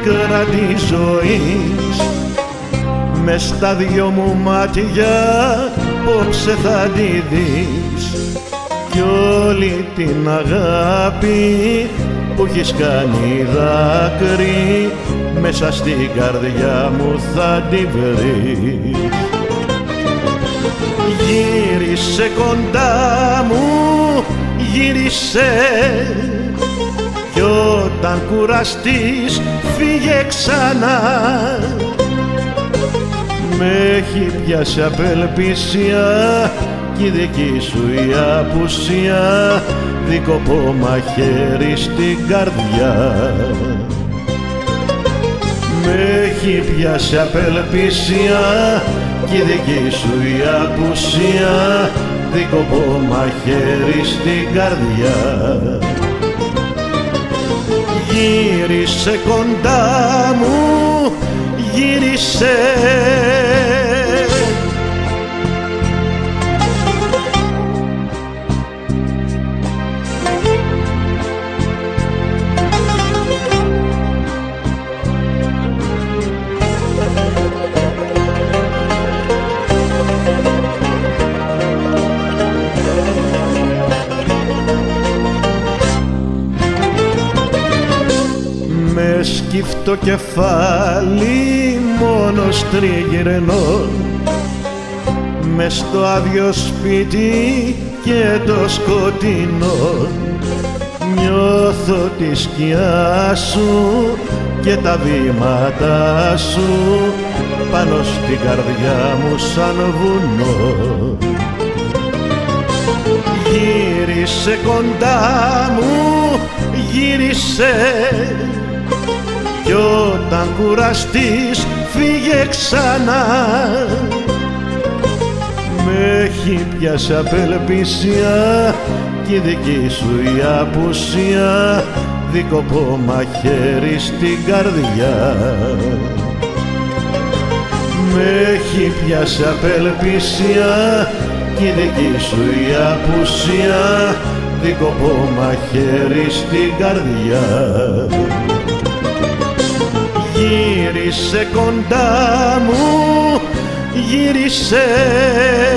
πίκρα της ζωής. Μες στα δυο μου μάτια πόψε θα τη δεις, κι όλη την αγάπη που έχεις κάνει δάκρυ μέσα στην καρδιά μου θα τη βρεις. Γύρισε κοντά μου, γύρισε, κι όταν κουραστείς φύγε ξανά. Μ' έχει πιάσει απελπισία κι η δική σου η απουσία δίκοπο μαχαίρι στην καρδιά. Μ' έχει πιάσει απελπισία κι η δική σου η απουσία δίκοπο μαχαίρι στην καρδιά. Γύρισε κοντά μου, γύρισε, με σκύφτο κεφάλι μόνος τριγυρνώ μες στο άδειο σπίτι και το σκοτεινό. Νιώθω τη σκιά σου και τα βήματά σου πάνω στην καρδιά μου σαν βουνό. Γύρισε κοντά μου, γύρισε, κι όταν κουραστείς φύγε ξανά. Μ' έχει πιάσει απελπισία κι η δική σου η απουσία δίκοπο μαχαίρι στην καρδιά. Μ' έχει πιάσει απελπισία κι η δική σου η απουσία δίκοπο μαχαίρι στην καρδιά. Γύρισε κοντά μου, γύρισε,